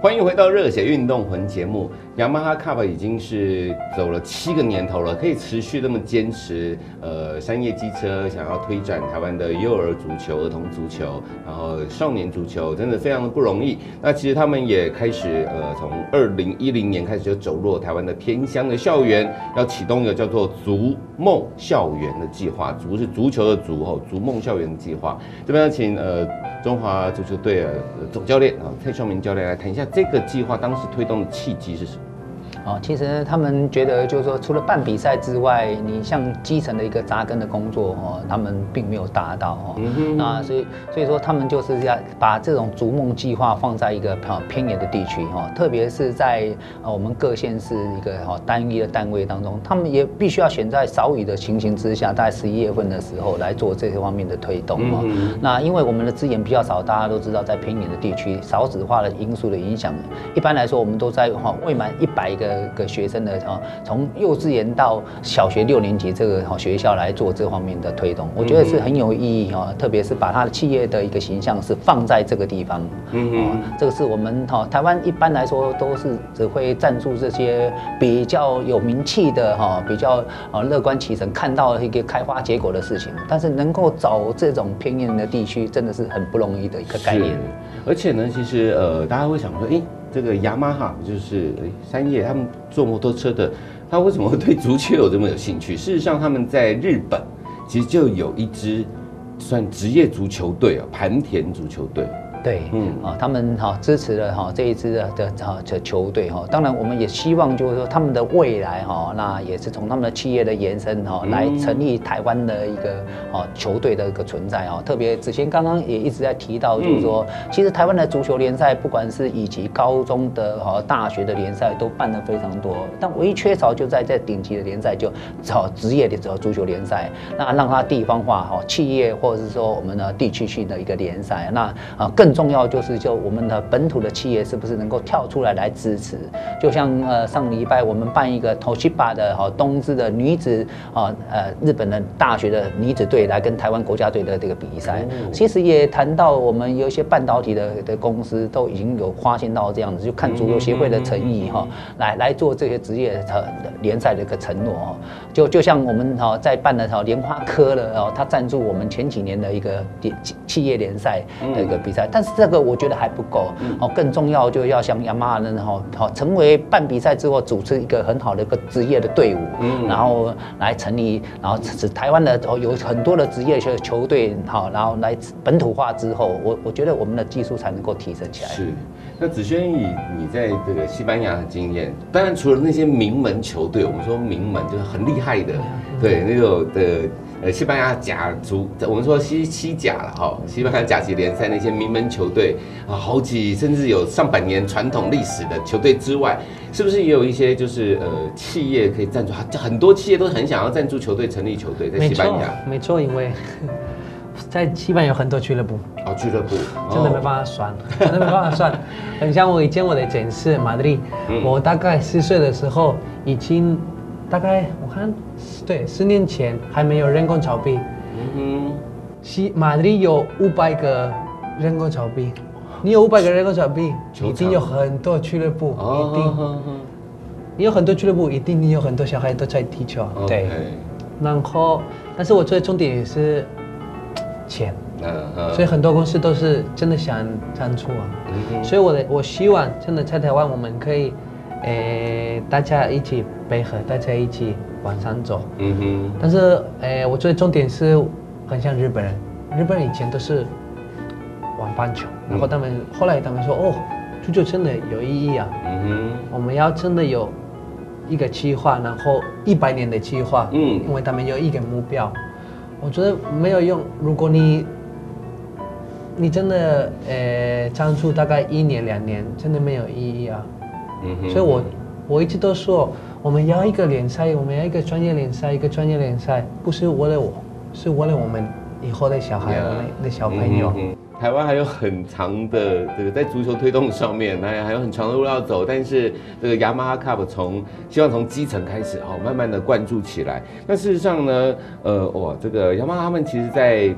欢迎回到热血运动魂节目。雅马哈 Cup 已经是走了7个年头了，可以持续那么坚持。山叶机车想要推展台湾的幼儿足球、儿童足球，然后少年足球，真的非常的不容易。那其实他们也开始从2010年开始就走入台湾的偏乡的校园，要启动一个叫做“逐梦校园”的计划。足是足球的足吼，逐梦校园的计划。这边要请中华足球队的总教练蔡尚明教练来谈一下这个计划当时推动的契机是什么？ 其实他们觉得就是说，除了办比赛之外，你像基层的一个扎根的工作他们并没有达到那所以说他们就是要把这种逐梦计划放在一个偏远的地区特别是在我们各县市一个单一的单位当中，他们也必须要选在少雨的情形之下，大概11月份的时候来做这些方面的推动那因为我们的资源比较少，大家都知道在偏远的地区，少子化的因素的影响，一般来说我们都在未满100个学生的从幼稚园到小学6年级这个学校来做这方面的推动，我觉得是很有意义特别是把它的企业的一个形象是放在这个地方这个是我们台湾一般来说都是只会赞助这些比较有名气的比较乐观其成看到一个开花结果的事情，但是能够找这种偏远的地区真的是很不容易的一个概念。 而且呢，其实大家会想说，这个雅马哈就是山叶他们坐摩托车的，他为什么会对足球有这么有兴趣？事实上，他们在日本其实就有一支算职业足球队磐田足球队。 对，他们支持了这一支的球队当然我们也希望就是说他们的未来那也是从他们的企业的延伸来成立台湾的一个球队的一个存在特别之前刚刚也一直在提到，就是说其实台湾的足球联赛不管是以及高中的大学的联赛都办得非常多，但唯一缺少就在顶级的联赛就职业的足球联赛，那让它地方化企业或者是说我们的地区性的一个联赛，那更重要就是我们的本土的企业是不是能够跳出来支持？就像上礼拜我们办一个 Toshiba 的东芝的女子日本的大学的女子队来跟台湾国家队的这个比赛，其实也谈到我们有一些半导体的公司都已经有发现到这样子，就看足球协会的诚意来做这些职业联赛的一个承诺就像我们在办的联花科的他赞助我们前几年的一个企业联赛的一个比赛，但是这个我觉得还不够更重要就要像雅马哈成为办比赛之后组织一个很好的一个职业的队伍然后来成立，然后使台湾的有很多的职业球队然后来本土化之后，我觉得我们的技术才能够提升起来。 是，那子轩以你在这个西班牙的经验，当然除了那些名门球队，我们说名门就是很厉害的，对那种的西班牙甲足，我们说西甲了西班牙甲级联赛那些名门球队好几甚至有上百年传统历史的球队之外，是不是也有一些就是企业可以赞助？很多企业都很想要赞助球队成立球队，在西班牙。 没错，因为在西班牙有很多俱乐部俱乐部真的没办法算，真的没办法算。很像以前我的城市马德里，我大概4岁的时候，已经大概我看对10年前还没有人工草地。马德里有500个人工草地，你有500个人工草地，一定有很多俱乐部，一定。你有很多俱乐部，一定你有很多小孩都在踢球。 对。 然后，但是我最重点也是钱，所以很多公司都是真的想赞助所以我希望真的在台湾我们可以，大家一起配合，大家一起往上走。但是我最重点是很像日本人，日本人以前都是玩棒球，然后后来他们说足球真的有意义我们要真的有一个计划，然后100年的计划，因为他们有一个目标。我觉得没有用，如果你真的赞助大概1年2年，真的没有意义所以我一直都说，我们要一个联赛，我们要一个专业联赛，一个专业联赛，不是为了我，是为了我们以后的小孩，我们的小朋友。 台湾还有很长的这个在足球推动上面，还有很长的路要走。但是这个雅马哈 Cup 希望从基层开始慢慢的灌注起来。那事实上呢，这个雅马哈他们其实在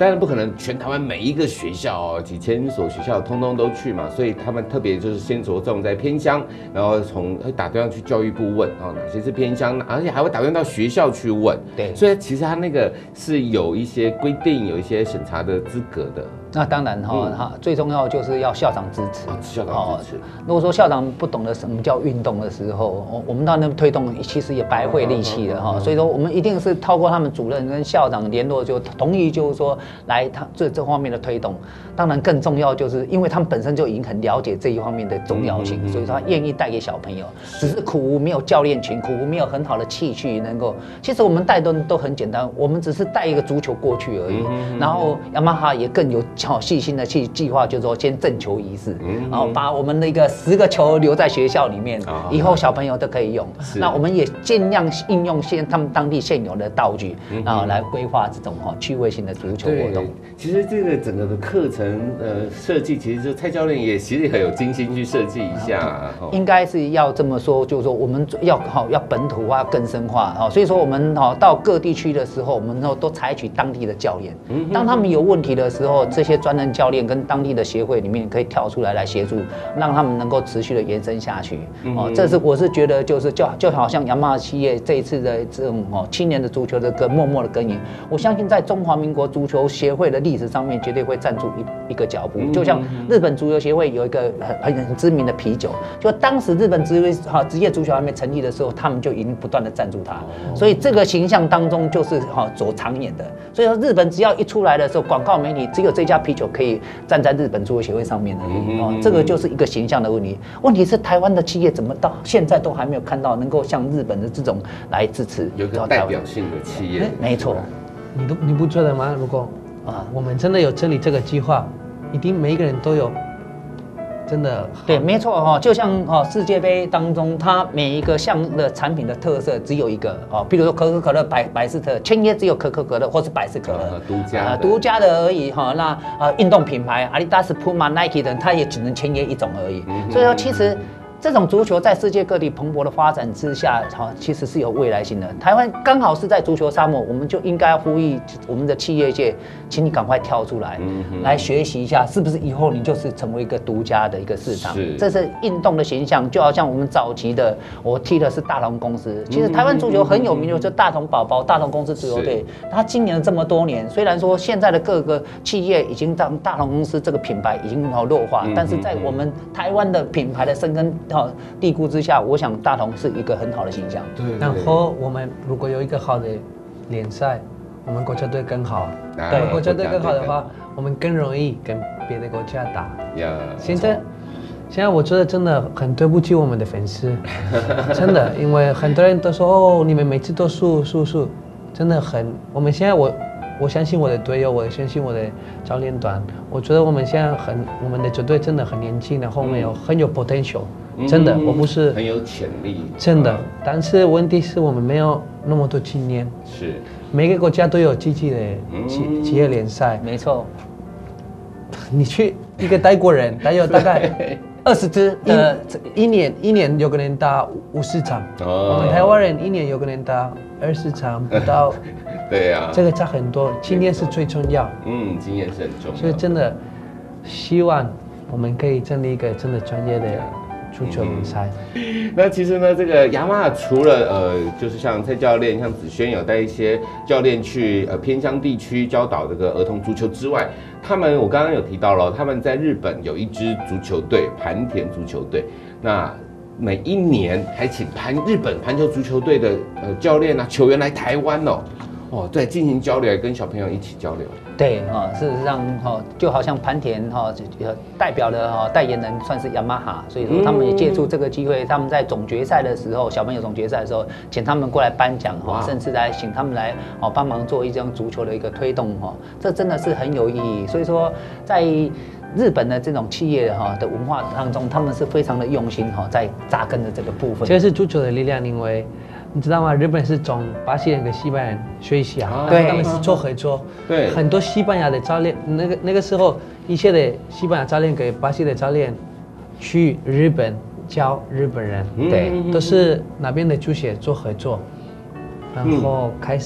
当然不可能全台湾每一个学校几千所学校通通都去嘛，所以他们特别就是先着重在偏乡，然后会打电话去教育部问哪些是偏乡，而且还会打电话到学校去问。 对， 所以其实他那个是有一些规定，有一些审查的资格的。 那当然最重要就是要校长支持。 校长支持。 如果说校长不懂得什么叫运动的时候，我们到那推动其实也白费力气了所以说我们一定是透过他们主任跟校长联络，就同意就是说来这方面的推动。当然更重要就是因为他们本身就已经很了解这一方面的重要性，所以说他愿意带给小朋友。只是苦无没有教练群，苦无没有很好的器具能够。其实我们带都很简单，我们只是带一个足球过去而已。然后雅马哈也更有细心的去计划，就是说先赠球仪式，然后把我们的一个10个球留在学校里面，以后小朋友都可以用。那我们也尽量应用他们当地现有的道具，然后来规划这种趣味性的足球活动。 其实这个整个的课程设计，其实就蔡教练也其实很有精心去设计一下。 应该是要这么说，就是说我们要本土化、更深化所以说我们到各地区的时候，我们都采取当地的教练。当他们有问题的时候，这些专任教练跟当地的协会里面可以跳出来协助，让他们能够持续的延伸下去。这是我是觉得就好像雅马哈企业这一次的这种青年的足球的默默的耕耘，我相信在中华民国足球协会的历史上面绝对会站住一个脚步。就像日本足球协会有一个很知名的啤酒，就当时日本职业足球还没成立的时候，他们就已经不断的赞助它，所以这个形象当中就是走长远的。所以说日本只要一出来的时候，广告媒体只有这家啤酒可以站在日本足球协会上面而已这个就是一个形象的问题。问题是台湾的企业怎么到现在都还没有看到能够像日本的这种来支持， 有一个代表性的企业。 没错， 你不觉得吗？如果我们真的有整理这个计划，一定每一个人都有。真的对，没错就像世界杯当中，它每一个项的产品的特色只有一个比如说可口可乐、百事可乐，签约只有可口可乐或是百事可乐，独家的而已那运动品牌阿迪达斯、普马、Nike 等，它也只能签约一种而已。所以说，其实这种足球在世界各地蓬勃的发展之下，其实是有未来性的。台湾刚好是在足球沙漠，我们就应该呼吁我们的企业界，请你赶快跳出来，来学习一下，是不是以后你就是成为一个独家的一个市场？这是运动的形象，就好像我们早期的，我踢的是大同公司。其实台湾足球很有名的就是大同宝宝、大同公司足球队，它经营了这么多年，虽然说现在的各个企业已经让大同公司这个品牌已经弱化，但是在我们台湾的品牌的深耕地固之下，我想大同是一个很好的形象。 对。然后我们如果有一个好的联赛，我们国家队更好。对，国家队更好的话，我们更容易跟别的国家打。现在我觉得真的很对不起我们的粉丝，真的，因为很多人都说你们每次都输，真的很。我们现在我相信我的队友，我相信我的教练团。我觉得我们现在我们的球队真的很年轻，然后我们很有 potential。真的，我不是很有潜力， 真的。但是问题是我们没有那么多经验。 是，每个国家都有自己的企业联赛。 没错。 你去一个泰国人，他有大概20支，一年有可能打50场。我们台湾人一年有可能打20场，不到。 对啊。 这个差很多，经验是最重要。 经验是很重要。 所以真的希望我们可以建立一个真的专业的足球联赛。 那其实呢，这个雅马哈除了就是像蔡教练、像子轩有带一些教练去偏乡地区教导这个儿童足球之外，我刚刚有提到了，他们在日本有一支足球队——磐田足球队。那每一年还请日本磐球足球队的教练球员来台湾对，进行交流，跟小朋友一起交流。 对事实上就好像磐田代表的代言人算是雅马哈，所以说他们也借助这个机会，他们在总决赛的时候，小朋友总决赛的时候，请他们过来颁奖甚至来请他们来帮忙做一张足球的一个推动这真的是很有意义。所以说在日本的这种企业的文化当中，他们是非常的用心在扎根的这个部分。 这是足球的力量，因为你知道吗？日本是从巴西人跟西班牙人学习对，他们是做合作。对，很多西班牙的教练，那个时候，一些的西班牙教练给巴西的教练去日本教日本人，对，都是那边的足协做合作，然后开始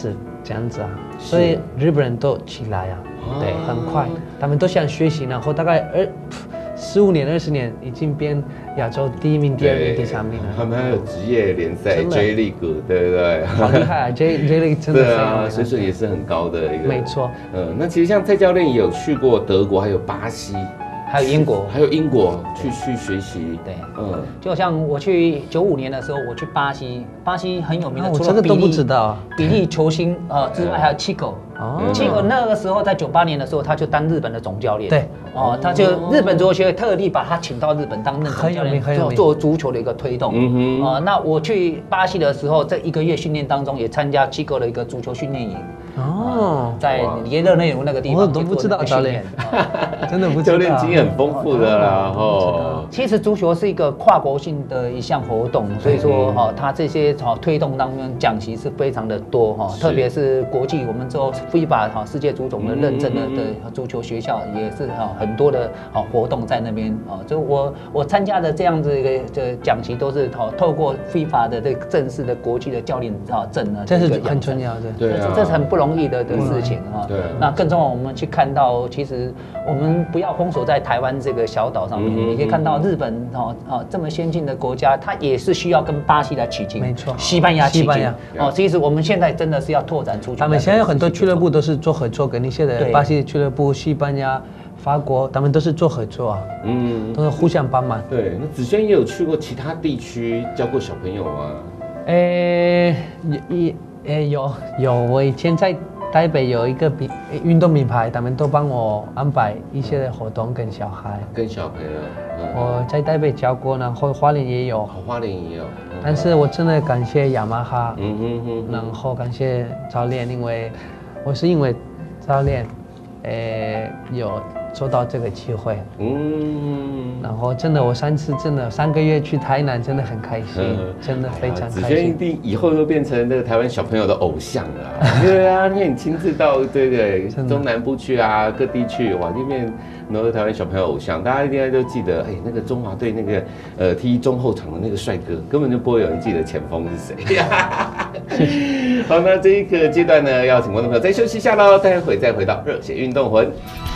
这样子啊，所以日本人都起来啊，对，很快，他们都想学习，然后大概15年、20年已经变亚洲第1名、第2名、第3名了。 他们还有职业联赛 J League， 对不对？ 好厉害啊！J League 真的对啊，水准也是很高的一个。 没错。 那其实像蔡教练也有去过德国，还有巴西。 还有英国， 去学习。 对，就像我去95年的时候，我去巴西，巴西很有名的， 我这个都不知道。 比利球星之外，还有七狗。七狗那个时候在98年的时候，他就当日本的总教练。 对， 他就日本足球协会特地把他请到日本当任总教练，做足球的一个推动。那我去巴西的时候，这1个月训练当中，也参加七狗的一个足球训练营。在耶勒内卢那个地方， 我都不知道教练，真的不知道。 教练经验很丰富的啦。 其实足球是一个跨国性的一项活动，所以说它这些推动当中讲习是非常的多特别是国际我们做FIBA世界足总的认证的足球学校也是很多的活动在那边就我参加的这样子一个讲习都是透过 FIBA 的这个正式的国际的教练证呢， 这是很重要的， 对，这是很不容易的事情对， 那更重要，我们去看到，其实我们不要封锁在台湾这个小岛上面，你可以看到日本这么先进的国家，它也是需要跟巴西来取经， 没错， 西班牙取经其实我们现在真的是要拓展出去。 他们现在有很多俱乐部都是做合作，跟那些的巴西俱乐部、西班牙、法国，他们都是做合作啊，都是互相帮忙。 对，那子轩也有去过其他地区教过小朋友吗？ 有，我以前在台北有一个运动品牌，他们都帮我安排一些活动跟小孩。 跟小朋友， 我在台北教过，然后花莲也有。 花莲也有。 但是我真的感谢雅马哈，然后感谢教练，因为教练，有做到这个机会，然后真的我3个月去台南，真的很开心，真的非常开心。 子轩一定以后都变成那个台湾小朋友的偶像了。对啊，因为你亲自到对中南部去啊，各地去，哇，那边很多台湾小朋友偶像，大家应该都记得，那个中华队那个踢中后场的那个帅哥，根本就不会有人记得前锋是谁。好，那这一个阶段呢，要请观众朋友再休息一下喽，待会再回到热血运动魂。